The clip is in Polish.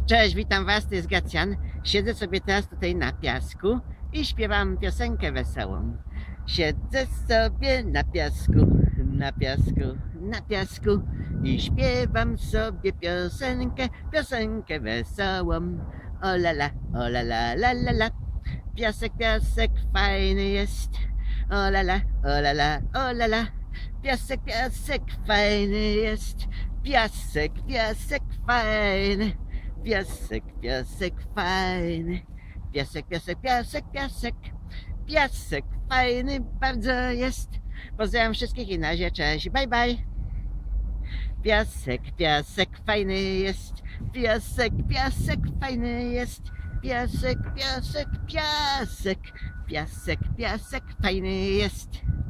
Cześć, witam was, to jest Gracjan. Siedzę sobie teraz tutaj na piasku i śpiewam piosenkę wesołą. Siedzę sobie na piasku, na piasku, na piasku i śpiewam sobie piosenkę wesołą. O la la, o la la, la la la. Piasek, piasek fajny jest. O la la, o la la, o la la. Piasek, piasek fajny jest. Piasek, piasek fajny. Piasek, piasek fajny. Piasek, piasek, piasek, piasek. Piasek fajny bardzo jest. Pozdrawiam wszystkich i na razie, cześć, bye bye. Piasek, piasek fajny jest. Piasek, piasek fajny jest. Piasek, piasek, piasek. Piasek, piasek fajny jest.